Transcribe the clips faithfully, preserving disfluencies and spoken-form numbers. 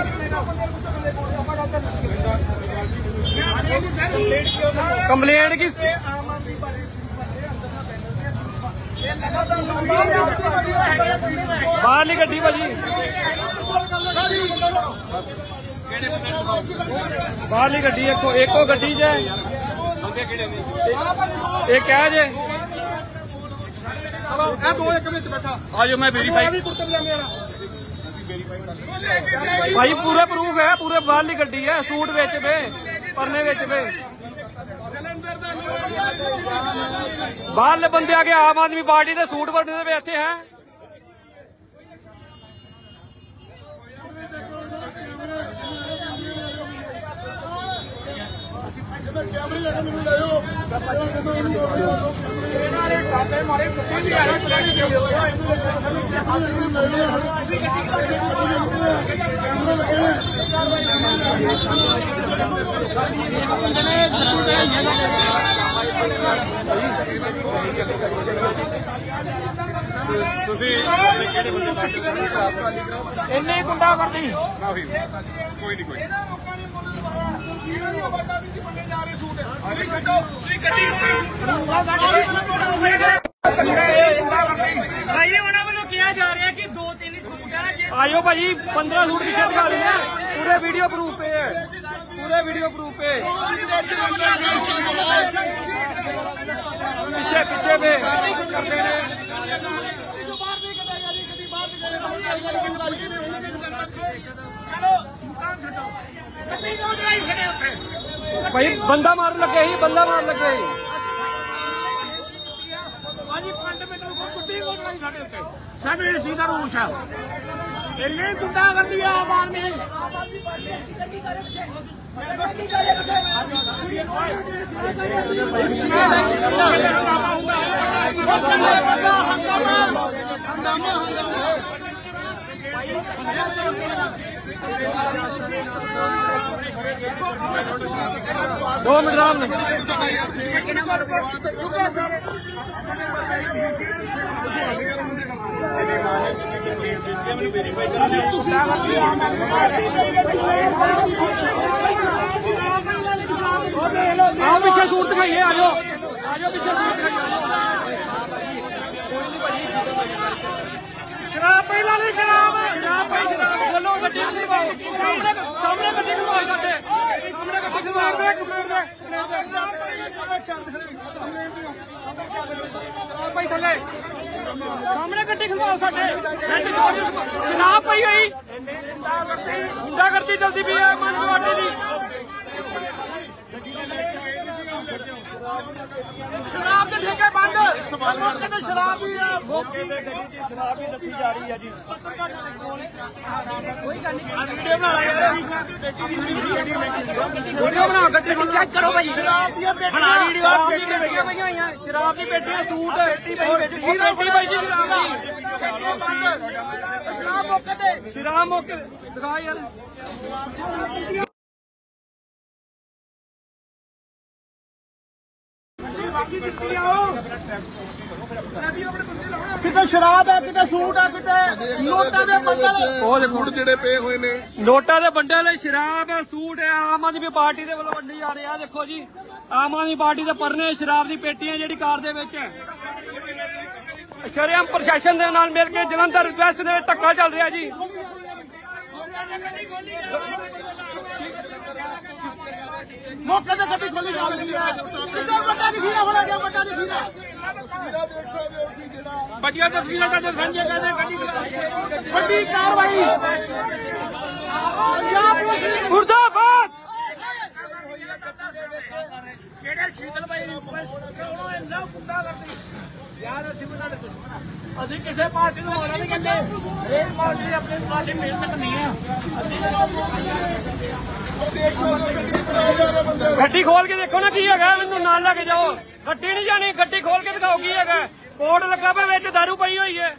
Complaint की बाहरली गड्डी भाजी बाहरली गड्डी एको एको गड्डी च एक है जे आज मैं वेरीफाई भाई पूरे प्रूफ है पूरे बाहरली गड्डी है सूट बेच पे परने बेच पे बाहरले बंदे आके आम आदमी पार्टी के सूट बनने पे इतने हैं इन्नी गुंडा करनी कोई नहीं कोई आयो भाजी पंद्रह सूट पीछे दिखा रहे हैं पूरे वीडियो प्रूफ पे है पूरे वीडियो प्रूफ पे पीछे पीछे पे भाई बंदा मार लगे ही बंदा मार लगे ही साढ़े सीधा रोष है इन्नी गुंडा कर दिया आम आदमी दो मिनट राम ने आओ पीछे सूट दिखाइए आ जाओ आ जाओ पीछे सूट शराब पहला नहीं शराब शराब भाई शराब बोलो गड्डी खिलवाओ सामने सामने गड्डी खिलवाओ साडे सामने गड्डी खिलवाओ दे कमर दे शराब भाई थले सामने गड्डी खिलवाओ साडे शराब पई होई गुंडा करती जल्दी भी है मन वाटे दी शराब के ठेके बंद मौके ते शराब ही है मौके ते गड्डी दी शराब ही रखी जा रही है जी कोई गल नहीं वीडियो बना वीडियो बना गड्डी को चेक करो भाई शराब दी पेटी बना वीडियो पेटी पईयां होईयां शराब दी पेटी सूट पेटी पई पेटी पई जी शराब दी शराब मौके ते शराब मौके दिखा यार किते शराब है किते सूट है किते नोटा दे बंडल सूट जेडे पे हुए ने नोटा दे बंडल शराब है सूट है आम आदमी पार्टी दे वालों वंडी जा रहे हैं देखो जी आम आदमी पार्टी दे परने शराब दी पेटियां जेडी कार दे विच शरेआम प्रशासन दे नाल मिल के जलंधर वैस्ट दे धक्का चल रहा जी मौके ते गड्डी खोली जा रही है किधर बड़ा दिखीरा होना क्या बड़ा दिखीरा बढ़िया तस्वीरें का संजय कहते गड्डी बड़ी कार्रवाई मुर्दाबाद जेड़े शीतल भाई ना गुंडा करती यार ਅਸੀਂ ਵੀ ਸਾਡੇ ਦੁਸ਼ਮਣ ਆ ਅਸੀਂ ਕਿਸੇ ਪਾਰਟੀ ਨੂੰ ਮਾਰਾ ਨਹੀਂ ਕਹਿੰਦੇ ਇਹ ਪਾਰਟੀ ਆਪਣੀ ਪਾਰਟੀ ਮਿਲ ਸਕਦੀ ਹੈ ਅਸੀਂ ਗੱਡੀ ਖੋਲ ਕੇ ਦੇਖੋ ਨਾ ਕੀ ਹੈਗਾ ਮੈਨੂੰ ਨਾਲ ਲੈ ਕੇ ਜਾਓ ਗੱਡੀ ਨਹੀਂ ਜਾਣੀ ਗੱਡੀ ਖੋਲ ਕੇ ਦਿਖਾਓ ਕੀ ਹੈਗਾ ਕੋਡ ਲੱਗਾ ਪਿਆ ਵਿੱਚ ਦਾਰੂ ਪਈ ਹੋਈ ਹੈ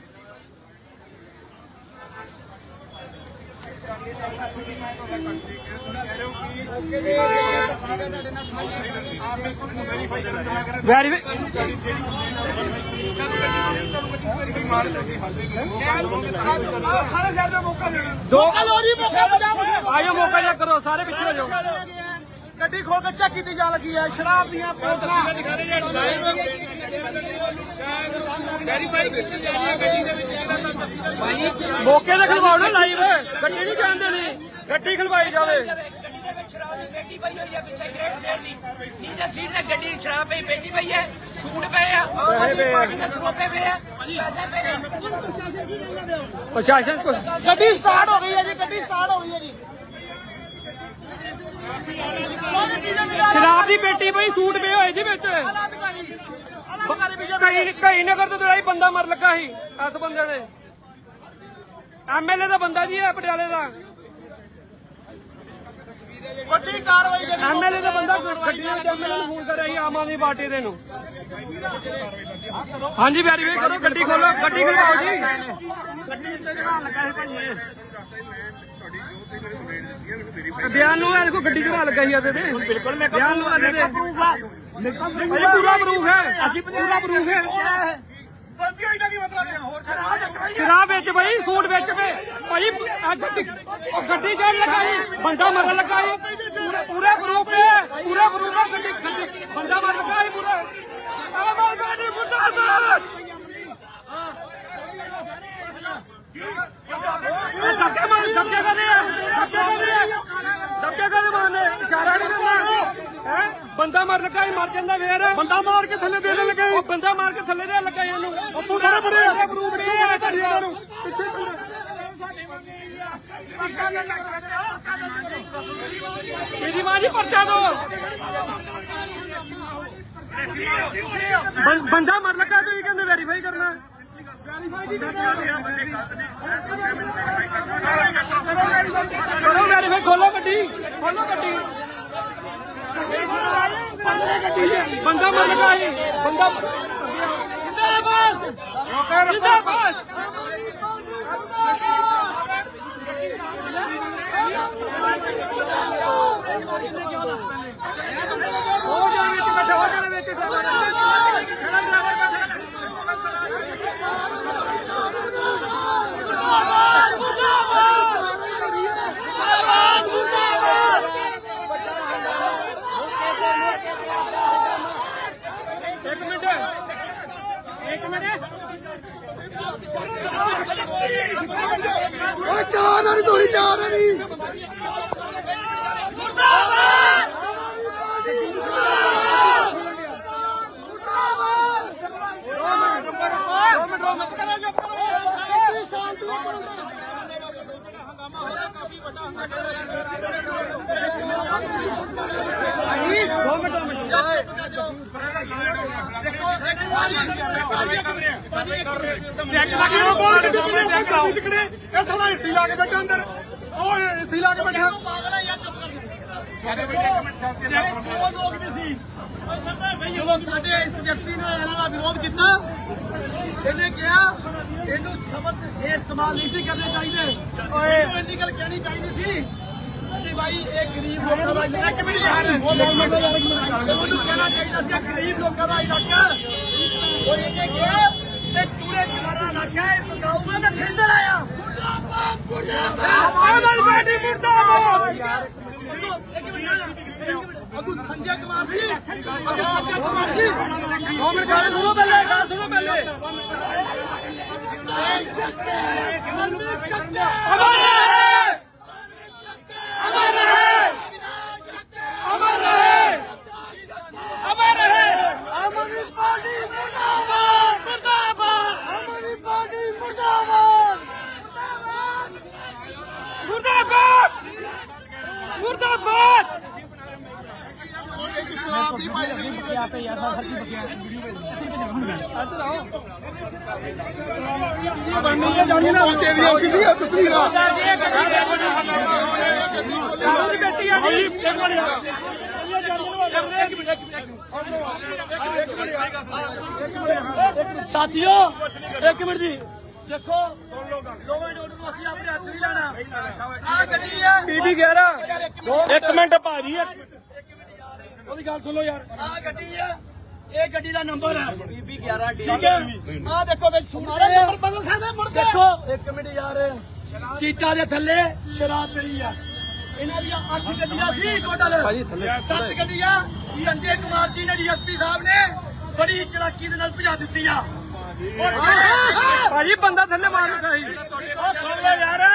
ਵੈਰੀਫਾਈ ਆਜੋ ਮੌਕਾ ਜਾ ਕਰੋ ਸਾਰੇ ਪਿੱਛੇ ਹੋ ਜਾਓ ਗੱਡੀ ਖੋ ਕੇ ਚੈੱਕ ਕੀਤੀ ਜਾ ਲੱਗੀ ਹੈ ਸ਼ਰਾਬ ਦੀਆਂ ਬੋਤਲਾਂ ਮੌਕੇ ਤੇ ਖਲਵਾਓ ਨਾ ਲਾਈਵ ਗੱਡੀ ਨਹੀਂ ਜਾਣਦੇ ਨਹੀਂ ਗੱਡੀ ਖਲਵਾਈ ਜਾਵੇ ਸ਼ਰਾਬ ਦੀ ਪੇਟੀ ਪਈ ਹੋਈ ਹੈ ਪਿੱਛੇ ਗ੍ਰੇਡ ਫੇਅਰ ਦੀ ਨੀਚੇ ਸੀਟ ਤੇ ਗੱਡੀ ਸ਼ਰਾਬ ਪਈ ਪੇਟੀ ਪਈ ਹੈ ਸੂਟ ਪਏ ਆ ਆਮ ਪਾਰਟੀ ਦੇ ਸਰੋਪੇ ਪਏ ਆ ਪੈਸੇ ਪਏ ਆ ਪ੍ਰਸ਼ਾਸਨ ਕੋਲ ਗੱਡੀ ਸਟਾਰਟ ਹੋ ਗਈ ਹੈ ਜੀ ਗੱਡੀ ਸਟਾਰਟ ਹੋ ਗਈ ਹੈ ਜੀ ਸ਼ਰਾਬ ਦੀ ਪੇਟੀ ਪਈ ਸੂਟ ਪਏ ਹੋਏ ਜੀ ਵਿੱਚ ਕਈ ਕਈ ਨਗਰ ਤੋਂ ਲੜਾਈ ਬੰਦਾ ਮਰ ਲੱਗਾ ਸੀ ਇਸ ਬੰਦੇ ਨੇ ਐਮਐਲਏ ਦਾ ਬੰਦਾ ਜੀ ਹੈ ਪਟਿਆਲੇ ਦਾ ਵੱਡੀ ਕਾਰਵਾਈ ਐਮਐਲਏ ਦਾ ਬੰਦਾ ਗੱਡੀਆਂ ਦੇ ਐਮਐਲਏ ਨੂੰ ਫੋਨ ਕਰ ਰਿਹਾ ਸੀ ਆਮ ਆਦਮੀ ਪਾਰਟੀ ਦੇ ਨੂੰ ਹਾਂਜੀ ਵੈਰੀਫਾਈ ਕਰੋ ਗੱਡੀ ਖੋਲੋ ਗੱਡੀ ਖਲਵਾਓ ਜੀ ਗੱਡੀ ਤੇ ਜਹਾਨ ਲੱਗਾ ਸੀ ਭਾਈ ਬਿਆਨ ਨੂੰ ਦੇਖੋ ਗੱਡੀ ਚੜਾ ਲੱਗਾ ਸੀ ਇਹਦੇ ਤੇ ਬਿਲਕੁਲ ਮੈਂ ਬਿਆਨ ਨੂੰ ਇਹਦੇ ਤੇ ਪੂਰਾ ਪ੍ਰੂਫ ਹੈ ਅਸੀਂ ਪੂਰਾ ਪ੍ਰੂਫ ਹੈ ਸ਼ਰਾਬ ਵਿੱਚ ਭਾਈ ਸੂਟ ਵਿੱਚ ਭਾਈ ਗੱਡੀ ਗੱਡੀ ਚੜ ਲੱਗਾ ਜੀ ਬੰਦਾ ਮਰਨ ਲੱਗਾ ਜੀ ਪੂਰਾ ਪ੍ਰੂਫ ਹੈ ਪੂਰਾ ਪ੍ਰੂਫ ਹੈ ਗੱਡੀ ਬੰਦਾ ਮਰ ਲੱਗਾ ਜੀ ਪੂਰਾ ਆਵਾਜ਼ ਗੱਡੀ ਮੁਰਦਾਬਾਦ ਧੱਕੇ ਮਾਰ ਧੱਕੇ ਕਰਦੇ ਆ ਧੱਕੇ ਕਰਦੇ ਆ ਧੱਕੇ ਕਰਦੇ ਮਾਰਨੇ ਇਸ਼ਾਰਾ ਨਹੀਂ ਕਰਨਾ ਹੈ ਬੰਦਾ ਮਰ ਲੱਗਾ ਹੀ ਮਰ ਜਾਂਦਾ ਫੇਰ ਬੰਦਾ ਮਾਰ ਕੇ ਥੱਲੇ ਦੇਣ ਲੱਗੇ ਉਹ ਬੰਦਾ ਮਾਰ ਕੇ ਥੱਲੇ ਦੇ ਲੱਗਾ ਇਹਨੂੰ ਤੂੰ ਬੜੇ ਬੜੇ ਆ ਪਿੱਛੇ ਆ ਤੁਹਾਡੀ ਇਹਨਾਂ ਨੂੰ ਪਿੱਛੇ ਇਹਦੀ ਮਾਂ ਜੀ ਪਰਚਾ ਦੋ ਬੰਦਾ ਮਰ ਲੱਗਾ ਤੁਸੀਂ ਕਹਿੰਦੇ ਵੈਰੀਫਾਈ ਕਰਨਾ ਕਰੋ ਵੈਰੀਫਾਈ ਖੋਲੋ ਗੱਡੀ ਖੋਲੋ ਗੱਡੀ ਬੰਦਾ ਮਰ ਲੱਗਾ ਜੀ ਬੰਦਾ ਜਿੰਦਾਬਾਦ ਜਿੰਦਾਬਾਦ ਹੋ ਜਾਣੇ ਵਿੱਚ ਬੈਠਾ ਹੋ ਜਾਣੇ ਵਿੱਚ ਇੱਕ ਮਿੰਟ ਇੱਕ ਮਿੰਟ ਓਏ ਚਾਹ ਨਾ ਨਹੀਂ ਥੋੜੀ ਚਾਹ ਨਾ ਨਹੀਂ ਮੁਰਦਾਬਾਦ ਇਹ ਸਾਲਾ ਏਸੀ ਲਾ ਕੇ ਬੈਠਾ ਅੰਦਰ ਉਹ ਏਸੀ ਲਾ ਕੇ ਬੈਠਾ ਲੋਕ ਵੀ ਸੀ ਜਦੋਂ ਸਾਡੇ ਇਸ ਵਿਅਕਤੀ ਨੇ ਇਹਨਾਂ ਦਾ ਵਿਰੋਧ ਕੀਤਾ ਇਹਨੇ ਕਿਹਾ ਇਹਨੂੰ ਸ਼ਬਦ ਇਹ ਇਸਤੇਮਾਲ ਨਹੀਂ ਸੀ ਕਰਨੇ ਚਾਹੀਦੇ ਓਏ ਇੰਨੀ ਗੱਲ ਕਹਿਣੀ ਚਾਹੀਦੀ ਸੀ ਕਿ ਭਾਈ ਇਹ ਗਰੀਬ ਲੋਕਾਂ ਦਾ ਇਲਾਕਾ ਇੱਕ ਮਿੰਟ ਯਾਰ ਉਹਨੂੰ ਕਹਿਣਾ ਚਾਹੀਦਾ ਸੀ ਗਰੀਬ ਲੋਕਾਂ ਦਾ ਇਲਾਕਾ ਉਹ ਇਹਨੇ ਕਿਹਾ ਤੇ ਚੂੜੇ ਚਮਾਰਾ ਇਲਾਕਾ ਇਹ ਪਕਾਊਗਾ ਤਾਂ ਖੇਡਣ ਆਇਆ ਮੁਰਦਾਬਾਦ ਮੁਰਦਾਬਾਦ ਆਵਾਜ਼ ਪਾਰਟੀ ਮੁਰਦਾਬਾਦ अगू संजय कुमार जी अगू संजय कुमार जी दो मिनट गाने सुनो पहले गाने सुनो पहले अमर रहे अमर रहे अमर रहे अमर रहे आम आदमी पार्टी मुर्दाबाद मुर्दाबाद आम आदमी पार्टी मुर्दाबाद मुर्दाबाद मुर्दाबाद शराब की साथियों एक मिनट जी देखो लो एंड ऑर्डर ਨੂੰ ਅਸੀਂ ਆਪਣੇ ਹੱਥ ਨਹੀਂ ਲੈਣਾ ਆ ਗੱਡੀ ਹੈ ਪੀਬੀ ਗਿਆਰਾਂ ਇੱਕ ਮਿੰਟ ਭਾਜੀ ਉਹਦੀ ਗੱਲ ਸੁਣ ਲਓ ਯਾਰ ਆ ਗੱਡੀ ਆ ਇਹ ਗੱਡੀ ਦਾ ਨੰਬਰ ਹੈ ਬੀਬੀ ਗਿਆਰਾਂ ਡੀ। ਠੀਕ ਹੈ ਆ ਦੇਖੋ ਵਿੱਚ ਸੂਟ ਨੰਬਰ ਬਦਲ ਸਕਦੇ ਮੁੜ ਕੇ ਦੇਖੋ ਇੱਕ ਮਿੰਟ ਯਾਰ ਸੀਟਾਂ ਦੇ ਥੱਲੇ ਸ਼ਰਾਬ ਪਈ ਆ ਇਹਨਾਂ ਦੀਆਂ ਅੱਠ ਗੱਡੀਆਂ ਸੀ ਟੋਟਲ ਸੱਤ ਗੱਡੀਆਂ ਸੰਜੇ ਕੁਮਾਰ ਜੀ ਨੇ ਡੀਐਸਪੀ ਸਾਹਿਬ ਨੇ ਬੜੀ ਚਲਾਕੀ ਦੇ ਨਾਲ ਭਜਾ ਦਿੱਤੀ ਆ ਭਾਜੀ ਬੰਦਾ ਥੱਲੇ ਮਾਰ ਰਿਹਾ ਸੀ ਉਹ ਸੁਣ ਲੈ ਯਾਰ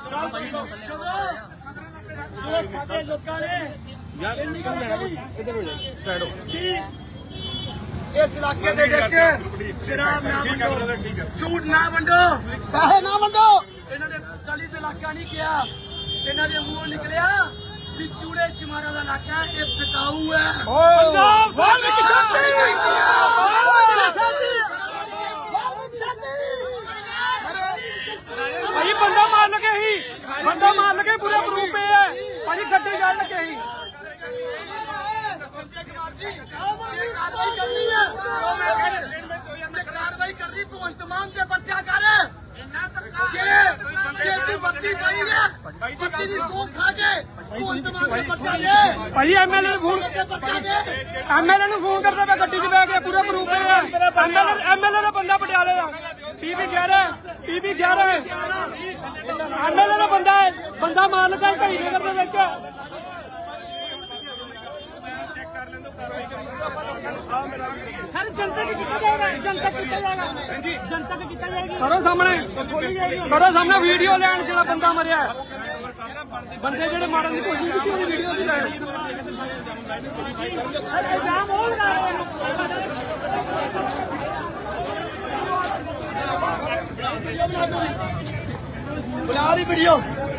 ਜਦੋਂ ਸਾਡੇ ਲੋਕਾਂ ਨੇ ਯਾਰ ਇੰਨੀ ਗੱਲ ਕਹੀ ਸਿੱਧੇ ਹੋ ਜਾ ਸਾਈਡ ਹੋ ਇਸ ਇਲਾਕੇ ਦੇ ਵਿੱਚ ਸ਼ਰਾਬ ਨਾ ਵੰਡੋ ਸੂਟ ਨਾ ਵੰਡੋ ਪੈਸੇ ਨਾ ਵੰਡੋ ਇਹਨਾਂ ਨੇ ਦਲਿਤ ਇਲਾਕਾ ਨਹੀਂ ਕਿਹਾ ਇਹਨਾਂ ਦੇ ਮੂੰਹੋਂ ਨਿਕਲਿਆ ਵੀ ਚੂੜੇ ਚਮਾਰਾਂ ਦਾ ਇਲਾਕਾ ਇਹ ਟਿਕਾਊ ਹੈ ਪੰਜਾਬ ਵਾਲਿਕ ਭਾਈ ਬੰਦਾ ਮਾਰ ਲਗੇ ਹੀ ਬੰਦਾ ਮਾਰ ਲਗੇ ਪੂਰੇ ਪ੍ਰੂਫ ਪੇ ਹੈ ਭਾਜੀ ਗੱਡੀ ਜਾਣ ਲੱਗੇ ਹੀ ਕਾਰਵਾਈ ਕਰਨੀ ਭਗਵੰਤ ਮਾਨ ਤੇ ਬੱਚਾ ਕਰ ਬੱਤੀ ਪਾਈ ਹੈ ਬੱਤੀ ਦੀ ਸੌਂ ਖਾ ਕੇ ਭਗਵੰਤ ਮਾਨ ਤੇ ਬੱਚਾ ਦੇ ਭਾਜੀ ਐਮਐਲਏ ਨੂੰ ਫੋਨ ਐਮਐਲਏ ਨੂੰ ਫੋਨ ਕਰਦਾ ਮੈਂ ਗੱਡੀ 'ਚ ਬਹਿ ਕੇ ਪੂਰਾ ਪ੍ਰੂਫ ਹੈ ਐਮਐਲਏ ਐਮਐਲਏ ਦਾ ਬੰਦਾ ਪਟਿਆਲੇ ਦਾ ਪੀਬੀ ਗਿਆਰਾਂ ਪੀਬੀ ਗਿਆਰਾਂ ਐਮਐਲਏ ਦਾ ਬੰਦਾ ਹੈ ਬੰਦਾ ਮਾਰ ਲਗਾ ਢਾਈ ਨਗਰ ਦੇ ਵਿੱਚ सर जनता को कितना जाएगा जनता कितना जाएगा जनता को कितना जाएगी करो सामने करो सामने वीडियो लैंड जो बंदा मरिया बंदे जो मारन की कोशिश की वीडियो भी लैंड बुला रही वीडियो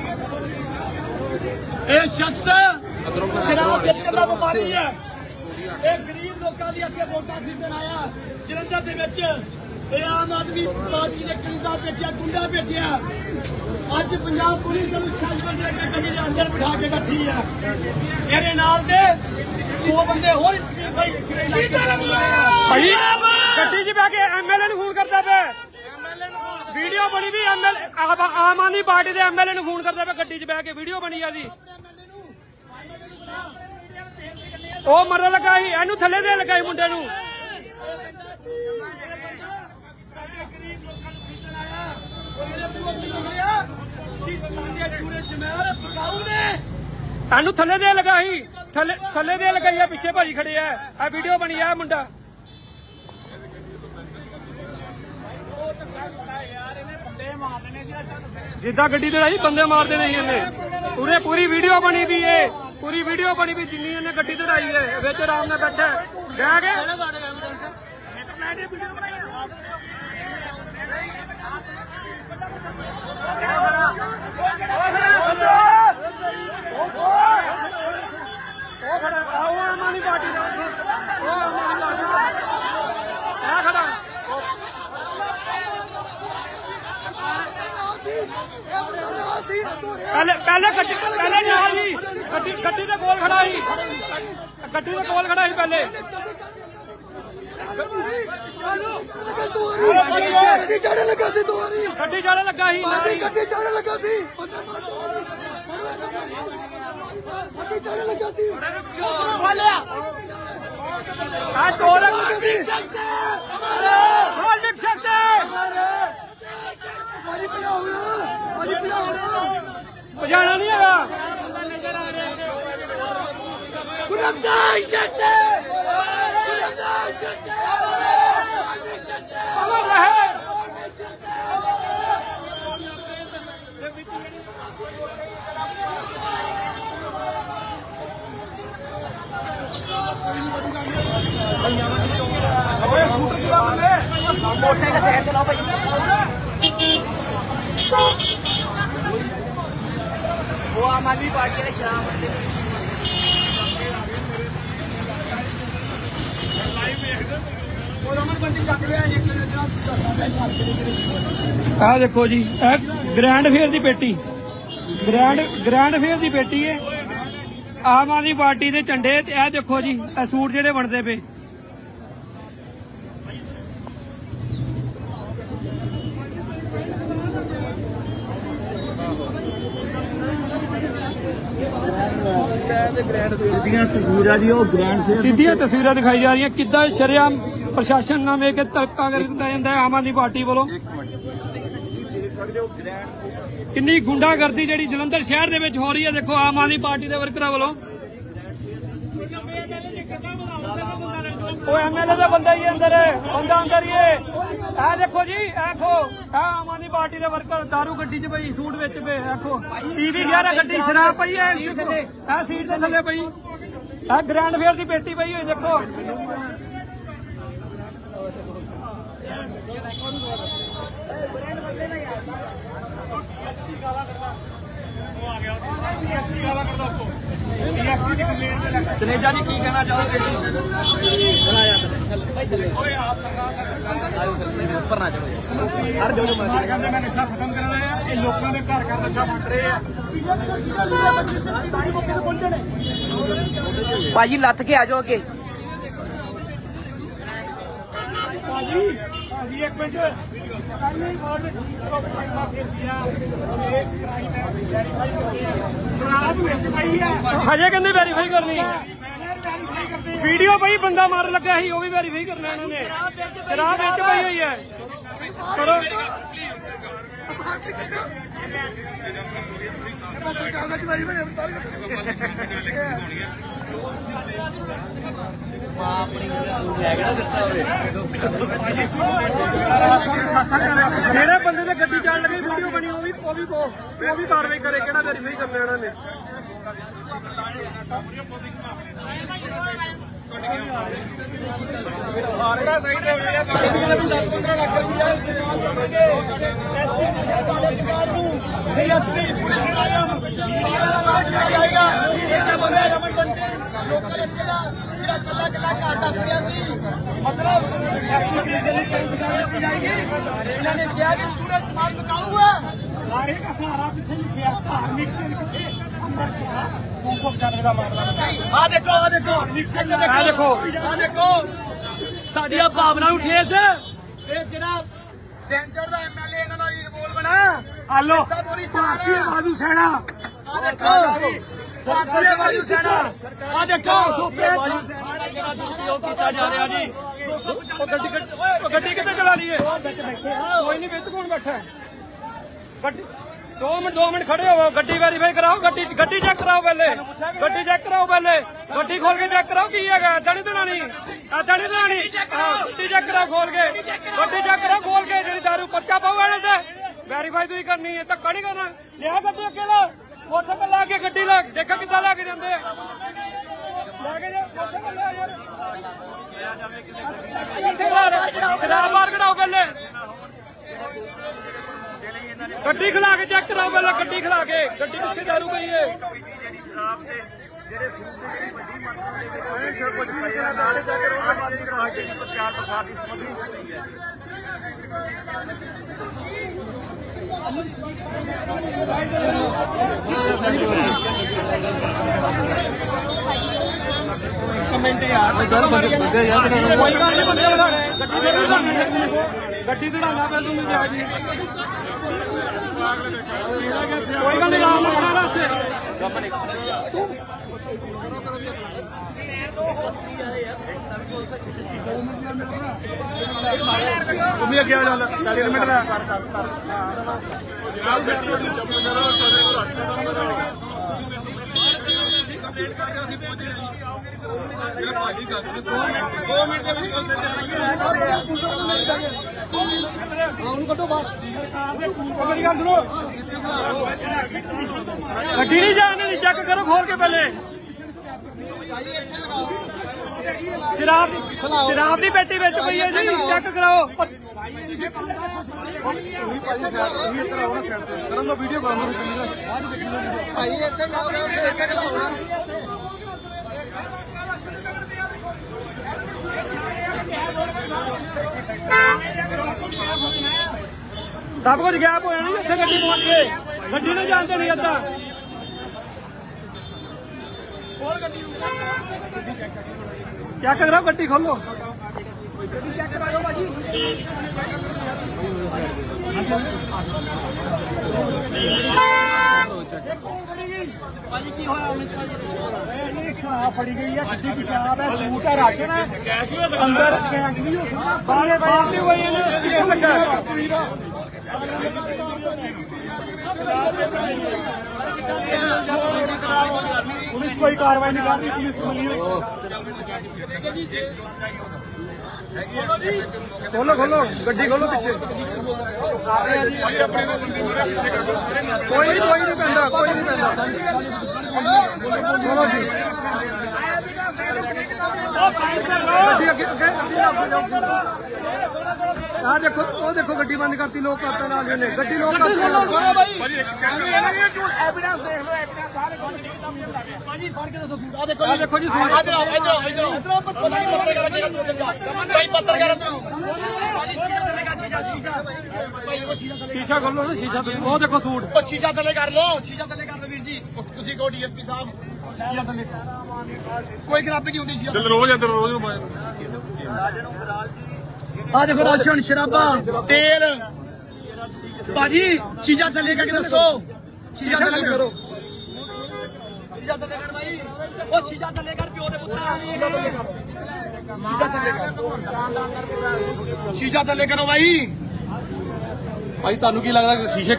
ये शख्स शराब बेचने का व्यापारी है ਇਹ ਗਰੀਬ ਲੋਕਾਂ ਦੀ ਅੱਗੇ ਵੋਟਾਂ ਖਰੀਦਣ ਆਇਆ ਜਲੰਧਰ ਦੇ ਵਿੱਚ ਇਹ ਆਮ ਆਦਮੀ ਪਾਰਟੀ ਨੇ ਕਿੰਦਾ ਵੇਚਿਆ ਗੁੰਡਾ ਵੇਚਿਆ ਅੱਜ ਪੰਜਾਬ ਪੁਲਿਸ ਨੂੰ ਸ਼ਾਂਤਨ ਦੇ ਗੱਡੀ ਦੇ ਅੰਦਰ ਬਿਠਾ ਕੇ ਰੱਖੀ ਆ ਇਹਦੇ ਨਾਲ ਦੇ ਸੌ ਬੰਦੇ ਹੋਰ ਭਾਈ ਗੱਡੀ 'ਚ ਬਹਿ ਕੇ ਐਮਐਲਏ ਨੂੰ ਫੋਨ ਕਰਦਾ ਪਿਆ ਵੀਡੀਓ ਬਣੀ ਵੀ ਐਮਐਲਏ ਆਮ ਆਦਮੀ ਪਾਰਟੀ ਦੇ ਐਮਐਲਏ ਨੂੰ ਫੋਨ ਕਰਦਾ ਪਿਆ ਗੱਡੀ 'ਚ ਬਹਿ ਕੇ ਵੀਡੀਓ ਬਣੀ ਆ ਜੀ ਉਹ ਮਰਨ ਲੱਗਾ ਸੀ ਇਹਨੂੰ ਥੱਲੇ ਦੇ ਲੱਗਾ ਸੀ ਮੁੰਡੇ ਨੂੰ ਇਹਨੂੰ ਥੱਲੇ ਦੇ ਲੱਗਾ ਸੀ ਥੱਲੇ ਥੱਲੇ ਦੇ ਲਗਾਈ ਆ ਪਿੱਛੇ ਭਾਜੀ ਖੜੇ ਆ ਆ ਵੀਡੀਓ ਬਣੀ ਆ ਮੁੰਡਾ ਸਿੱਧਾ ਗੱਡੀ ਤੇ ਆਈ ਬੰਦੇ ਮਾਰਦੇ ਨਹੀਂ ਇਹਨੇ ਪੂਰੇ ਪੂਰੀ ਵੀਡੀਓ ਬਣੀ ਵੀ ਏ पूरी वीडियो बनी भी जिन्नी इन्हें गड्डी चढ़ाई है विच आराम नाल बैठा बह के पहले पहले गड्डी पहले नाल ही गड्डी गड्डी दे कोल खड़ा ही गड्डी दे कोल खड़ा ही पहले ਗੱਡੀ ਚੜ੍ਹਨ ਲੱਗਾ ਸੀ ਦੋ ਵਾਰੀ गड्डी चढ़न लगा ही ਗੱਡੀ ਚੜ੍ਹਨ ਲੱਗਾ ਸੀ ਗੱਡੀ ਚੜ੍ਹਨ ਲੱਗਾ ਸੀ बोलिया आ चोर लिख सकते बोल लिख सकते ਮਾਰੀ ਪਿਆ ਹੋਣਾ ਮਾਰੀ ਪਿਆ ਹੋਣਾ बजाना नहीं है गुरमदार शक्ति गुरमदार शक्ति अमर रहे मोटरसाइकिल साइड चलाओ भाई वो आम आदमी पार्टी के शराब ਆ ਦੇਖੋ ਜੀ ਇਹ ਗ੍ਰੈਂਡ ਫੇਅਰ ਦੀ ਪੇਟੀ ਗ੍ਰੈਂਡ ਗ੍ਰੈਂਡ ਫੇਅਰ ਦੀ ਪੇਟੀ ਹੈ ਆਮ ਆਦਮੀ ਪਾਰਟੀ ਦੇ ਝੰਡੇ ਤੇ ਇਹ ਦੇਖੋ ਜੀ ਇਹ ਸੂਟ ਜਿਹੜੇ ਵੰਡਦੇ ਪਏ ਸਿੱਧੀਆਂ ਤਸਵੀਰਾਂ ਜੀ ਉਹ ਗ੍ਰੈਂਡ ਫੇਅਰ ਸਿੱਧੀਆਂ ਤਸਵੀਰਾਂ ਦਿਖਾਈ ਜਾ ਰਹੀਆਂ ਕਿੱਦਾਂ ਸ਼ਰੇਆਮ ਪ੍ਰਸ਼ਾਸਨ ਨਾਲ ਵੇਖ ਕੇ ਧੱਕਾ ਕਰ ਦਿੱਤਾ ਜਾਂਦਾ ਹੈ ਆਮ ਆਦਮੀ ਪਾਰਟੀ ਵੱਲੋਂ। ਕਿੰਨੀ ਗੁੰਡਾਗਰਦੀ ਜਿਹੜੀ ਜਲੰਧਰ ਸ਼ਹਿਰ ਦੇ ਵਿੱਚ ਹੋ ਰਹੀ ਹੈ ਦੇਖੋ ਆਮ ਆਦਮੀ ਪਾਰਟੀ ਦੇ ਵਰਕਰਾਂ ਵੱਲੋਂ। ਉਹ ਐਮਐਲਏ ਦਾ ਬੰਦਾ ਹੀ ਅੰਦਰ ਹੈ, ਬੰਦਾ ਅੰਦਰ ਹੀ ਹੈ। ਇਹ ਦੇਖੋ ਜੀ, ਇਹ ਦੇਖੋ ਇਹ ਆਮ ਆਦਮੀ ਪਾਰਟੀ ਦੇ ਵਰਕਰ ਦਾਰੂ ਗੱਡੀ 'ਚ ਪਈ, ਸੂਟ ਵਿੱਚ ਪਏ। ਦੇਖੋ ਟੀਵੀ ਗਿਆਰਾਂ ਗੱਡੀ ਸ਼ਰਾਬ ਪਈ ਹੈ ਇਹ ਸੀਟ ਦੇ ਥੱਲੇ ਪਈ। ਇਹ ਗ੍ਰੈਂਡ ਫੇਅਰ ਦੀ ਪੇਟੀ ਪਈ ਹੋਈ ਦੇਖੋ। ਤਨੇਜਾ ਜੀ ਕੀ ਕਹਿਣਾ ਚਾਹੋਗੇ? ਉੱਪਰ ਨਾ ਚਲੋ ਹਰ ਜੋ ਜੋ ਮਰਜ਼ੀ ਕਹਿੰਦੇ ਮੈਂ ਨਸ਼ਾ ਖਤਮ ਕਰਨਾ ਹੈ। ਇਹ ਲੋਕਾਂ ਦੇ ਘਰ ਘਰ ਨਸ਼ਾ ਵੰਡ ਰਹੇ ਆ। ਭਾਜੀ ਲੱਥ ਕੇ ਆ ਜਾਓ ਅੱਗੇ। ਭਾਜੀ ਭਾਜੀ ਇੱਕ ਮਿੰਟ ਹਜੇ ਕਹਿੰਦੇ ਵੈਰੀਫਾਈ ਕਰਨੀ ਵੀਡੀਓ ਪਈ, ਬੰਦਾ ਮਾਰਨ ਲੱਗਾ ਸੀ ਉਹ ਵੀ ਵੈਰੀਫਾਈ ਕਰਨਾ ਇਹਨਾਂ ਨੇ। ਸ਼ਰਾਬ ਵਿੱਚ ਪਈ ਹੋਈ ਹੈ। ਕਰੋ ਜਿਹੜੇ ਬੰਦੇ ਤੇ ਗੱਡੀ ਚੱਲ ਲੱਗੀ ਵੀਡੀਓ ਬਣੀ ਉਹ ਵੀ ਉਹ ਵੀ ਉਹ ਵੀ ਕਾਰਵਾਈ ਕਰੇ। ਕਿਹੜਾ ਵੈਰੀਫਾਈ ਕਰਨਾ ਇਹਨਾਂ ਨੇ? ਇਹਨਾਂ ਨੇ ਕਿਹਾ ਕਿ ਸੂਰਜ ਸਮਾਜ ਬਕਾਊਗਾ ਲਾਰੇ ਦਾ ਸਹਾਰਾ ਪਿੱਛੇ ਲਿਖਿਆ ਧਾਰਮਿਕ ਚਿੰਨ੍ਹ ਅੰਦਰ ਸ਼ਿਆ ਦੋ ਸੌ ਪਚਾਨਵੇਂ ਦਾ ਮਾਮਲਾ। ਆ ਦੇਖੋ ਆ ਦੇਖੋ ਆ ਦੇਖੋ ਆ ਦੇਖੋ ਸਾਡੀਆਂ ਭਾਵਨਾ ਨੂੰ ਠੇਸ। ਇਹ ਜਿਹੜਾ ਸੈਂਟਰ ਦਾ ਐਮਐਲਏ ਇਹਨਾਂ ਦਾ ਰਿਵੋਲ ਬਣਾ ਆਲੋ ਭਾਰਤੀ ਬਾਜੂ ਸੈਨਾ। ਆ ਦੇਖੋ ਭਾਰਤੀ ਬਾਜੂ ਸੈਨਾ। ਆ ਦੇਖੋ ਸੋਪੇ ਉਹ ਕੀਤਾ ਜਾ ਰਿਹਾ ਜੀ। ਉਹ ਗੱਡੀ ਉਹ ਗੱਡੀ ਕਿੱਥੇ ਚਲਾ ਲਈਏ? ਕੋਈ ਨਹੀਂ, ਵਿੱਚ ਕੌਣ ਬੈਠਾ? ਗੱਡੀ ਦੋ ਮਿੰਟ ਦੋ ਮਿੰਟ ਖੜੇ ਹੋਵੋ। ਗੱਡੀ ਵੈਰੀਫਾਈ ਕਰਾਓ। ਗੱਡੀ ਗੱਡੀ ਚੈੱਕ ਕਰਾਓ ਪਹਿਲੇ। ਗੱਡੀ ਚੈੱਕ ਕਰਾਓ ਪਹਿਲੇ। ਗੱਡੀ ਖੋਲ ਕੇ ਚੈੱਕ ਕਰਾਓ ਕੀ ਹੈਗਾ। ਏਦਾਂ ਨਹੀਂ ਦੇਣਾ ਨਹੀਂ, ਏਦਾਂ ਨਹੀਂ ਦੇਣਾ ਨਹੀਂ। ਗੱਡੀ ਚੈੱਕ ਕਰਾਓ ਖੋਲ ਕੇ। ਗੱਡੀ ਚੈੱਕ ਕਰਾਓ ਖੋਲ ਕੇ। ਜਿਹੜੀ ਦਾਰੂ ਪਰਚਾ ਪਾਓ ਇਹਦੇ ਤੇ ਵੈਰੀਫਾਈ ਤੁਸੀਂ ਕਰਨੀ ਹੈ। ਧੱਕਾ ਨਹੀਂ ਕਰਨਾ। ਲਿਆ ਗੱਡੀ ਅੱਗੇ ਲਾ। ਉੱਥੇ ਤੇ ਲਾ ਕੇ ਗੱਡੀ ਲਾ। ਦੇਖੋ ਕਿੱਦਾਂ ਲਾ ਕੇ ਜਾਂਦੇ ਆ। ਲੈ ਕੇ ਜਾ ਉੱਥੇ ਤੇ ਲਿਆ ਯਾਰ। ਸ਼ਰਾਬ ਮਾਰ ਕਢਾਓ ਪਹਿਲੇ। ਗੱਡੀ ਖਿਲਾ ਕੇ ਚੈੱਕ ਕਰਾਓ ਪਹਿਲਾਂ। ਗੱਡੀ ਖਿਲਾ ਕੇ। ਗੱਡੀ ਪਿੱਛੇ ਦਾਰੂ ਪਈ ਹੈ। ਕਮੈਂਟ ਯਾਰ ਕੋਈ ਗੱਲ ਨਹੀਂ, ਬੰਦੇ ਵਧਾਣੇ। ਗੱਡੀ ਦੇ ਗੱਡੀ ਧੜਾਣਾ ਪੈ ਤੂੰ ਜਾ ਜੀ। ਕੋਈ ਗੱਲ ਨਹੀਂ, ਆਰਾਮ ਨਾਲ ਖੜਾ ਉੱਥੇ। ਤੂੰ ਵੀ ਅੱਗੇ ਆ ਜਾ। ਚਾਲੀ ਮਿੰਟ ਦਾ ਕਰ ਕਰ ਕਰ ਦੋ ਮਿੰਟ ਦੇ ਵਿੱਚ ਉਹਨੂੰ ਕੱਢੋ ਬਾਹਰ। ਮੇਰੀ ਗੱਲ ਸੁਣੋ। ਗੱਡੀ ਨਹੀਂ ਜਾਣ ਦੇਣੀ। ਚੈੱਕ ਕਰੋ ਖੋਲ ਕੇ ਪਹਿਲੇ। ਸ਼ਰਾਬ ਸ਼ਰਾਬ ਦੀ ਪੇਟੀ ਵਿੱਚ ਪਈ ਹੈ ਜੀ। ਚੈੱਕ ਕਰਾਓ। ਕਰਨ ਦਾ ਵੀਡੀਓ ਬਣਾਉਣਾ ਭਾਈ ਇੱਥੇ ਨਾ ਹੋਣਾ। ਸਭ ਕੁਝ ਗੈਪ ਹੋਇਆ ਨਹੀਂ ਉੱਥੇ ਗੱਡੀ ਪਹੁੰਚ ਗਏ। ਗੱਡੀ ਨਹੀਂ ਜਾਣ ਦੇਣੀ ਏਦਾਂ। ਚੈੱਕ ਕਰਾਓ। ਗੱਡੀ ਖੋਲੋ। ਗੱਡੀ ਚੈੱਕ ਕਰਾ ਦਿਓ ਭਾਜੀ। ਭਾਜੀ ਕੀ ਹੋਇਆ ਉਹਨੇ ਭਾਜੀ ਸ਼ਰਾਬ ਫੜੀ ਗਈ ਹੈ, ਕਿੱਡੀ ਕੀ ਸ਼ਰਾਬ ਹੈ, ਸੂਟ ਹੈ, ਰਾਸ਼ਨ ਹੈ, ਕੈਸ਼ ਵੀ ਹੋ ਸਕਦਾ, ਅੰਦਰ ਕੈਸ਼ ਵੀ ਹੋ ਸਕਦਾ, ਬਾਹਰ ਬਾਹਰ ਵੀ ਹੋਈ ਹੈ। पुलिस कोई कार्रवाई नहीं कर रही, पुलिस खोलो खोलो गड्डी खोलो पीछे कोई कोई नहीं पैंदा कोई नहीं पैंदा चलो जी आ देखो वो देखो गड्डी बंद करती लोग करते ना ने गड्डी लोग करते देखो जी शीशा खोलो ना शीशा वो देखो सूट शीशा थले कर लो शीशा थले कर लो वीर जी तुसी को डीएसपी साहब शीशा थले कोई खराबी नहीं होती शीशा रोज इधर रोज आ देखो राशन शराबा तेल भाजी शीशा थले करके दसो शीशा थले करो शीशा थले कर भाई ओ शीशा थले कर प्यो दे पुत्रा शीशा थले करो भाई ਭਾਈ ਤੁਹਾਨੂੰ ਕੀ ਲੱਗਦਾ ਸ਼ੀਸ਼ੇ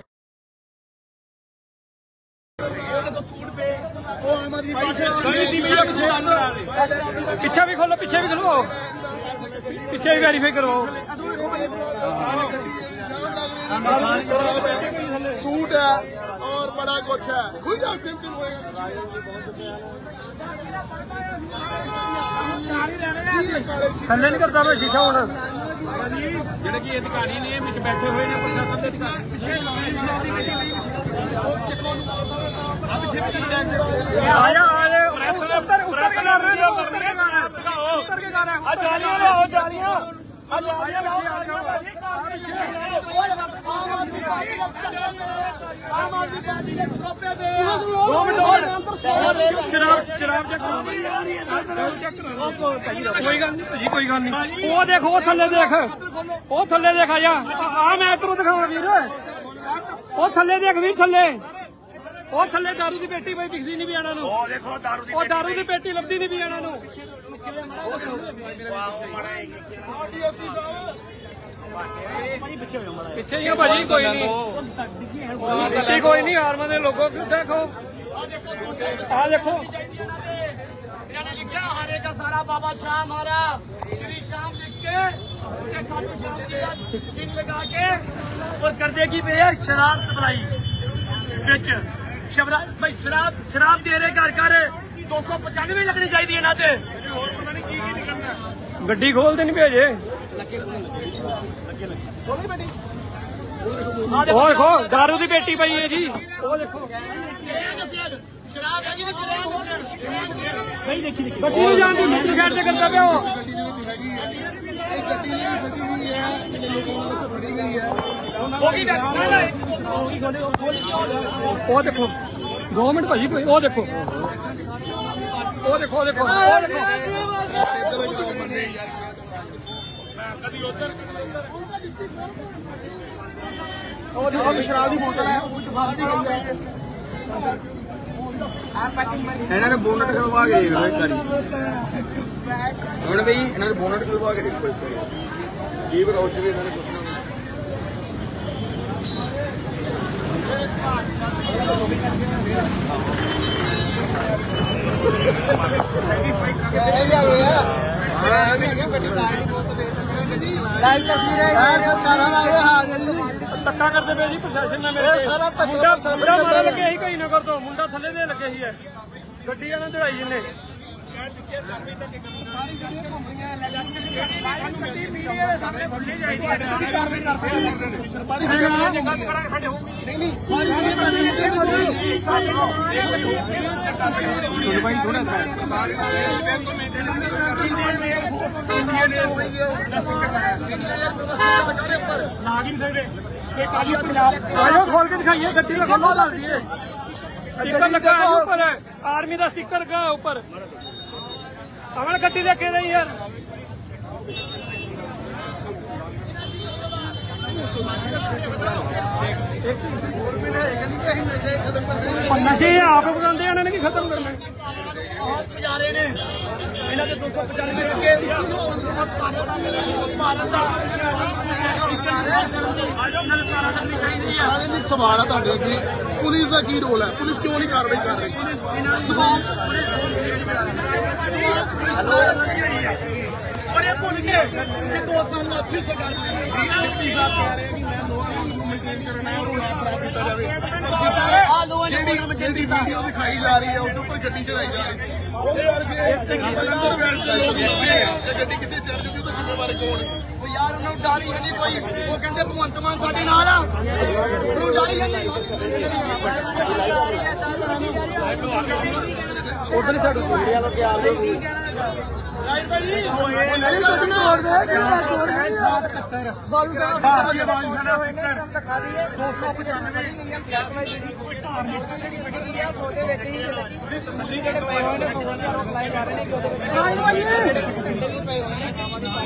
पीछे भी खोलो पीछे भी खोलो पीछे भी वेरीफाई करवाओ सूट है और बड़ा कुछ है थल्ले नहीं करता मैं शीशा होना ਜਿਹੜੇ ਕਿ ਅਧਿਕਾਰੀ ਨੇ ਵਿੱਚ ਬੈਠੇ ਹੋਏ ਨੇ ਪ੍ਰਸ਼ਾਸਨ ਦੇ ਪਿੱਛੇ आया आया उतर उतर के कर रहे हो उतर के कर रहे हो उतर के कर रहे हो जालियां लाओ जालियां आ जालियां लाओ आम आदमी पार्टी के सोपे पे दो मिनट शराब शराब चेक कोई गल नहीं भाजी कोई गल नहीं वो देखो वो थल्ले देख वो थल्ले देख आया आ मैं इधरों दिखावा वीर वो थल्ले देख वीर थल्ले ਉਹ ਥੱਲੇ ਦਾਰੂ ਦੀ ਪੇਟੀ ਪਈ ਦਿਖਦੀ ਨਹੀਂ ਵੀ ਇਹਨਾਂ ਨੂੰ ਉਹ ਦੇਖੋ ਦਾਰੂ ਦੀ ਉਹ ਦਾਰੂ ਦੀ ਪੇਟੀ ਲੱਭਦੀ ਨਹੀਂ ਵੀ ਇਹਨਾਂ ਨੂੰ ਪਿੱਛੇ ਹੀ ਆ ਭਾਜੀ ਕੋਈ ਨਹੀਂ ਗੱਡੀ ਕੋਈ ਨਹੀਂ ਆਰਮਾਂ ਦੇ ਲੋਗੋ ਦੇਖੋ ਆ ਦੇਖੋ मैंने लिखा हरे का सारा बाबा शाह हमारा श्री शाम लिख के खाटू शाम की चिन्ह लगा के और कर देगी भैया शराब सप्लाई बिच शराब भाई शराब शराब दे रहे घर घर दो सौ पचानवे लगनी चाहिए ना ते ਗੱਡੀ ਖੋਲਦੇ ਨਹੀਂ ਭੇਜੇ ਉਹ ਦੇਖੋ ਦਾਰੂ ਦੀ ਪੇਟੀ ਪਈ ਹੈ ਜੀ ਉਹ ਦੇਖੋ शराब है जी ਨਹੀਂ ਦੇਖੀ ਦੇਖੀ ਗੱਡੀ ਨੂੰ ਜਾਣ ਦੀ ਮਿੰਟ ਖੈਰ ਤੇ ਕਰਦਾ ਪਿਆ ਉਹ ਗੱਡੀ ਦੇ ਵਿੱਚ ਹੈਗੀ ਹੈ ਇਹ ਗੱਡੀ ਜਿਹੜੀ ਫੜੀ ਹੋਈ ਹੈ ਜਿਹੜੇ ਲੋਕਾਂ ਵੱਲੋਂ ਫੜੀ ਗਈ ਹੈ ਉਹ ਦੇਖੋ ਦੋ ਮਿੰਟ ਭਾਜੀ ਉਹ ਦੇਖੋ ਉਹ ਦੇਖੋ ਉਹ ਦੇਖੋ ਉਹ ਦੇਖੋ ਇੱਧਰ ਜਨਾਬ ਬੰਦੇ ਯਾਰ ਕਦੀ ਉਧਰ ਉਹ ਦੇਖੋ ਸ਼ਰਾਬ ਦੀ ਬੋਤਲ ਹੈ ਉਹ ਸ਼ਰਾਬ ਦੀ ਗੱਲ ਹੈ ਇਹਨਾਂ ਨੇ ਬੋਨਟ ਖਲਵਾ ਕੇ ਦੇਖੋ ਇੱਕ ਵਾਰੀ ਹੁਣ ਬਈ ਇਹਨਾਂ ਨੇ ਬੋਨਟ ਖਲਵਾ ਕੇ ਦੇਖੋ ਇੱਕ ਵਾਰੀ ਕੀ ਬਰੌਚ ਵੀ ਇਹਨਾਂ ਨੇ ਪੁੱਛਣਾ ਲਾਈਵ ਤਸਵੀਰ ਹੈ ਯਾਰ ਕਾਰਾਂ ਦਾ ਇਹ ਹਾਲ ਹੈ ਜੀ ਧੱਕਾ ਕਰਦੇ ਪਏ ਜੀ ਪ੍ਰਸ਼ਾਸਨ ਨਾਲ ਮੇਰੇ ਇਹ ਸਾਰਾ ਧੱਕਾ ਮੁੰਡਾ ਮੁੰਡਾ ਮਾਰੇ ਲੱਗੇ ਸੀ ਕਈ ਨਗਰ ਤੋਂ ਮੁੰਡਾ ਥੱਲੇ ਦੇ ਲੱਗੇ ਸੀ ਗੱਡੀ ਵਾਲਾ ਚੜਾਈ ਜਿੰਨੇ ਸਾਰੀ ਗੱਡੀਆਂ ਘੁੰਮ ਰਹੀਆਂ ਗੱਡੀ ਮੀਡੀਆ ਦੇ ਸਾਹਮਣੇ ਖੁੱਲ੍ਹੀ ਚਾਹੀਦੀ ਹੈ ਕਾਰਵਾਈ ਕਰ ਸਕਦੇ ਸਰਕਾਰੀ ਗੱਲ ਕਰਾਂਗੇ ਸਾਡੇ ਹੋਊਗੀ ਨਹੀਂ ਨਹੀਂ ਸਾਰੀ ਭਾਈ ਥੋੜਾ ਲਾਗ ਹੀ ਨਹੀਂ ਸਕਦੇ ਇਹ ਕਾਲੀ ਪੰਜਾਬ ਆਜੋ ਖੋਲ ਕੇ ਦਿਖਾਈਏ ਗੱਡੀ ਦਾ ਖੋਲੋ ਦੱਸ ਦਈਏ ਸਟicker ਲੱਗਾ ਹੈ ਉੱਪਰ ਆਰਮੀ ਦਾ ਸਟicker ਲੱਗਾ ਉੱਪਰ ਅਮਨ ਗੱਡੀ ਦੇਖੇ ਰਹੀ ਯਾਰ ਨਸ਼ੇ ਆਪ ਬਗਾਉਂਦੇ ਇਹਨਾਂ ਨੇ ਕੀ ਖਤਮ ਕਰਨਾ ਬਹੁਤ ਪੁਜਾਰੇ ਨੇ ਇਹਨਾਂ ਦੇ ਦੋ ਸੌ ਪਚਾਨਵੇਂ ਅੱਗੇ ਭਾਰਤ ਦਾ ਕਰਨੀ ਚਾਹੀਦੀ ਹੈ। ਰਾਜਨੀਤਿਕ ਸਵਾਲ ਹੈ ਤੁਹਾਡੇ ਅੱਗੇ, ਪੁਲਿਸ ਦਾ ਕੀ ਰੋਲ ਹੈ? ਪੁਲਿਸ ਕਿਉਂ ਨਹੀਂ ਕਾਰਵਾਈ ਕਰ ਰਹੀ? और ये भूल गए कि दो साल बाद फिर से ਡਿਪਟੀ ਸਾਹਿਬ ਕਹਿ ਰਹੇ ਕਿ ਮੈਂ ਲੋਕਾਂ ਨੂੰ ਮੇਨਟੇਨ ਕਰਨਾ ਹੈ, ਉਹਨੂੰ ਨਾ ਖਰਾਬ ਕੀਤਾ ਜਾਵੇ। ਪਰ ਜਿੱਦਾਂ ਜਿਹੜੀ ਜਿਹੜੀ ਵੀਡੀਓ ਦਿਖਾਈ ਜਾ ਰਹੀ ਹੈ ਉਸ ਉੱਪਰ ਗੱਡੀ ਚੜਾਈ ਜਾ ਰਹੀ ਸੀ, ਉਹਦੇ ਕਰਕੇ ਜਲੰਧਰ ਵੈਸਟ ਦੇ ਲੋਕ ਲੱਭੇ ਨੇ ਤੇ ਗੱਡੀ ਕਿਸੇ ਚੜ ਜੂਗੀ ਤਾਂ ਜ਼ਿੰਮੇਵਾਰ ਕੌਣ ਹੈ? ਉਹ ਯਾਰ ਉਹਨਾਂ ਨੂੰ ਡਰ ਹੀ ਹੈ ਨਹੀਂ ਕੋਈ। ਉਹ ਕਹਿੰਦੇ ਭਗਵੰਤ ਮਾਨ ਸਾਡੇ ਨਾਲ ਆ, ਉਹਨੂੰ ਡਰ ਹੀ ਹੈ ਨਹੀਂ। ਉਧਰ ਹੀ ਸਾਡੀ ਵੀਡੀਓ ਦਾ ਪਿਆਰ ਦੇ ਰਾਈਟ ਭਾਈ ਨਹੀਂ ਗੱਡੀ ਤੋੜ ਦੇ ਕਿ ਤੋੜ ਦੇ ਬਾਲੂ ਸਾਹਿਬ ਧੱਕਾ ਦੀਏ ਦੋ ਸੌ ਪਚਾਨਵੇਂ ਜਿਹੜੀ ਵੱਡੀ ਗਈ ਆ ਉਹਦੇ ਵਿੱਚ ਹੀ ਦਿੱਲੀ ਜਿਹੜੇ ਪਏ ਹੋਏ ਨੇ ਸੋਨਾ ਦੀ ਅਪਲਾਈ ਕਰ ਰਹੇ ਨੇ ਕਿ ਉਹਦੇ ਵਿੱਚ ਜਿਹੜੇ ਵੀ ਪਏ ਹੋਏ ਨੇ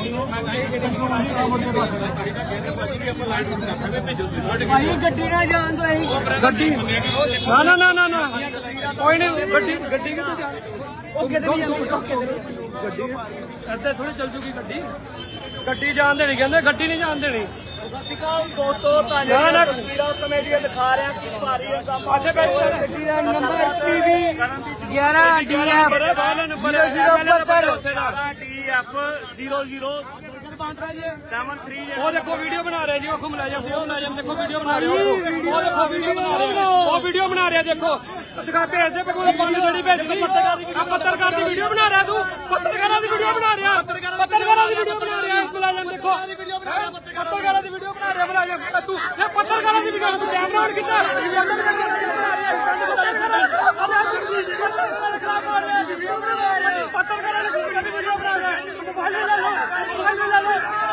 ਭਾਈ ਗੱਡੀ ਨਾ ਜਾਣ ਦੋ ਅਸੀਂ ਗੱਡੀ ਨਾ ਨਾ ਨਾ ਨਾ ਨਾ ਕੋਈ ਨਹੀਂ ਗੱਡੀ ਗੱਡੀ ਕਿੱਥੇ ਜਾ ਉਹ ਕਿਤੇ ਨਹੀਂ ਜਾਂਦੀ ਉਹ ਕਿਤੇ ਨਹੀਂ ਗੱਡੀ ਇੱਥੇ ਥੋੜੀ ਚੱਲ ਜੂਗੀ ਗੱਡੀ ਗੱਡੀ ਜਾਣ ਦੇਣੀ ਕਹਿੰਦੇ ਗੱਡੀ ਨਹੀਂ ਜਾਣ ਦੇਣੀ ਦੋਸਤੋ ਨਾ ਨਾ ਕਮੇਡੀਆਂ ਦਿਖਾ ਰਿਹਾ ਕਿ ਭਾਰੀ ਅੱਛੇ ਬੈਠ ਗੱਡੀ ਦਾ ਨੰਬਰ ਪੀ ਵੀ ਗਿਆਰਾਂ D F number D F zero zero seven three ਉਹ ਦੇਖੋ ਵੀਡੀਓ ਬਣਾ ਰਿਹਾ ਜੀ ਉਹ ਮੁਲਾਜ਼ਮ ਉਹ ਮੁਲਾਜ਼ਮ ਦੇਖੋ ਵੀਡੀਓ ਬਣਾ ਰਿਹਾ ਉਹ ਦੇਖੋ ਵੀਡੀਓ ਬਣਾ ਰਿਹਾ ਉਹ ਵੀਡੀਓ ਬਣਾ ਰਿਹਾ ਦੇਖੋ ਦਿਖਾ ਭੇਜ ਦੇ ਕੋਈ ਪੰਜ ਜਿਹੜੀ ਭੇਜ ਦੀ ਪੱਤਰਕਾਰ ਦੀ ਵੀਡੀਓ ਬਣਾ ਰਿਹਾ ਤੂੰ ਪੱਤਰਕਾਰਾਂ ਦੀ ਵੀਡੀਓ ਬਣਾ ਰਿਹਾ ਪੱਤਰਕਾਰਾਂ ਦੀ ਵੀਡੀਓ ਬਣਾ ਰਿਹਾ ਮੁਲਾਜ਼ਮ ਦੇਖੋ ਪੱਤਰਕਾਰਾਂ ਦੀ ਵੀਡੀਓ ਬਣਾ ਰਿਹਾ ਮੁਲਾਜ਼ਮ ਤੂੰ ਇਹ ਪੱਤਰਕਾਰਾਂ ਦੀ ਵੀਡੀਓ ਤੂੰ ਕੈਮਰਾ ਆਨ ਕੀਤਾ ਪੱਤਰਕਾਰਾਂ ਦੀ ਵੀਡੀਓ ਬਣਾ ਰਿਹਾ ਮੋਬਾਈਲ ਲੈ ਲਓ ਮੋਬਾਈਲ ਲੈ ਲਓ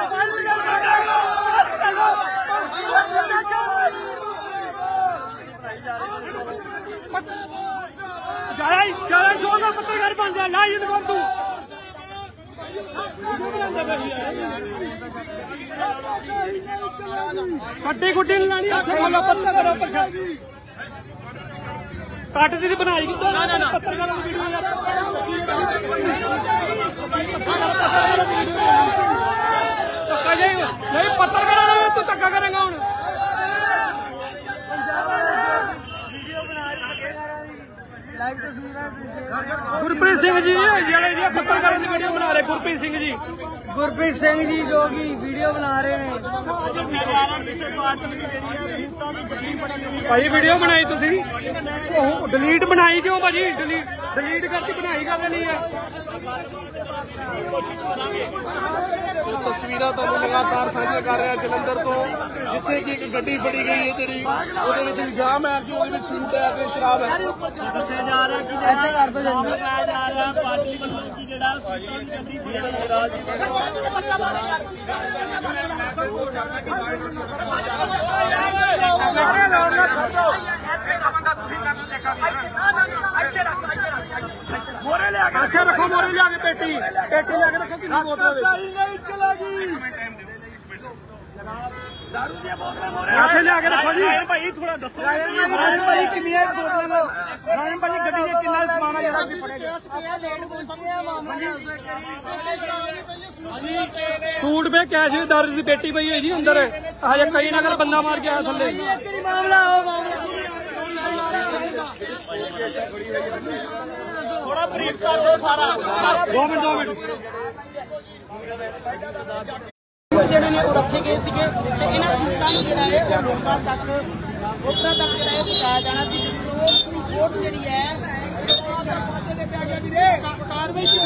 ਜਾਇਆ ਜਾਇਆ ਸ਼ੋਰ ਨਾਲ ਪੱਤਰਕਾਰ ਬਣ ਜਾ ਲਾ ਜਿੰਦ ਕਰ ਤੂੰ ਗੱਡੀ ਗੁੱਡੀ ਨਹੀਂ ਲਾਣੀ ਇੱਥੇ ਬੋਲੋ ਪੱਤਰਕਾਰ ਉੱਪਰ ਕੱਟ ਦੀ ਬਣਾਈ ਕਿੱਦਾਂ ਨਾ ਨਾ ਪੱਤਰਕਾਰਾਂ ਦੀ ਵੀਡੀਓ ਧੱਕਾ ਜੇ ਨਹੀਂ ਪੱਤਰਕਾਰਾਂ ਨਾਲ ਤੂੰ ਧੱਕਾ ਕਰੇਗਾ ਹੁਣ ਲਾਈਵ ਤਸਵੀਰਾਂ ਗੁਰਪ੍ਰੀਤ ਸਿੰਘ ਜੀ ਜਿਹੜੇ ਜੀ ਪੱਤਰਕਾਰਾਂ ਦੀ ਵੀਡੀਓ ਬਣਾ ਰਹੇ ਗੁਰਪ੍ਰੀਤ ਸਿੰਘ ਜੀ ਗੁਰਪ੍ਰੀਤ ਸਿੰਘ ਜੀ ਜੋ ਕਿ ਵੀਡੀਓ ਬਣਾ ਰਹੇ ਨੇ ਭਾਈ ਵੀਡੀਓ ਬਣਾਈ ਤੁਸੀਂ ਉਹ ਡਿਲੀਟ ਬਣਾਈ ਕਿਉਂ ਭਾਜੀ ਡਿਲੀਟ ਡਿਲੀਟ ਕਰਕੇ ਬਣਾਈ ਕਰਦੇ ਨਹੀਂ ਹੈ ਤਸਵੀਰਾਂ ਤੁਹਾਨੂੰ ਲਗਾਤਾਰ ਸਾਂਝੀਆਂ ਕਰ ਰਿਹਾ ਜਲੰਧਰ ਤੋਂ ਜਿੱਥੇ ਕਿ ਇੱਕ ਗੱਡੀ ਫੜੀ ਗਈ ਹੈ ਜਿਹੜੀ ਉਹਦੇ ਵਿੱਚ ਇਲਜ਼ਾਮ ਹੈ ਕਿ ਉਹਦੇ ਵਿੱਚ ਸੂਟ ਹੈ ਤੇ ਸ਼ਰਾਬ ਹੈ ਦੱਸਿਆ ਜਾ ਰਿਹਾ ਕਿ ਇੱਥੇ ਕਰ ਦੋ ਜਲਦੀ ਲਗਾਇਆ ਜਾ ਰਿਹਾ ਪਾਰਟੀ ਵੱਲੋਂ ਕਿ ਜਿਹੜਾ ਸੂਟਾਂ ਦੀ ਗੱਡੀ ਸੀ ਰਾਜ ਮੋਰੇ ਲਿਆ ਕੇ ਇੱਥੇ ਰੱਖੋ ਮੋਰੇ ਲਿਆ ਕੇ ਪੇਟੀ ਪੇਟੀ ਲਿਆ ਕੇ ਰੱਖੋ ਕਿੰਨੀ ਬੋਤਲ ਸਹੀ ਨਹੀਂ ਚਲੇਗੀ ਦਾਰੂ ਦੀਆਂ ਬੋਤਲਾਂ ਮੋਰੇ ਇੱਥੇ ਲਿਆ ਕੇ ਰੱਖੋ ਜੀ ਭਾਈ ਥੋੜਾ ਦੱਸੋ ਰਾਜਨ ਭਾਈ ਕਿੰਨੀਆਂ ਬੋਤਲਾਂ ਲੋ ਰਾਜਨ ਭਾਈ ਗੱਡੀ 'ਚ ਕਿੰਨਾ ਸਮਾਨ ਆ ਜਿਹੜਾ ਵੀ ਫੜੇਗਾ ਸੂਟ ਪੇ ਕੈਸ਼ ਵੀ ਦਾਰੂ ਦੀ ਪੇਟੀ ਪਈ ਹੈ ਜੀ ਅੰਦਰ ਹਜੇ ਕਈ ਨਾ ਕਰ ਬੰਦਾ ਮਾਰ ਕੇ ਆਇਆ ਥੱਲੇ ਇੱਕ ਹੀ ਮਾਮਲਾ ਹੋ ਮਾਮਲਾ ਥੋੜਾ ਬਰੀਫ ਕਰ ਦਿਓ ਸਾਰਾ ਦੋ ਮਿੰਟ ਦੋ ਮਿੰਟ ਜਿਹੜੇ ਨੇ ਉਹ ਰੱਖੇ ਗਏ ਸੀਗੇ ਤੇ ਇਹਨਾਂ ਸੂਟਾਂ ਨੂੰ ਜਿਹੜਾ ਹੈ ਉਹ ਲੋਕਾਂ ਤੱਕ ਵੋਟਰਾਂ ਤੱਕ ਜਿਹੜਾ ਹੈ ਪਹੁੰਚਾਇਆ ਜਾਣਾ ਸੀ ਜਿਸ ਨੂੰ ਵੋਟ ਜਿਹੜੀ ਹੈ ਕਾਰਵਾਈ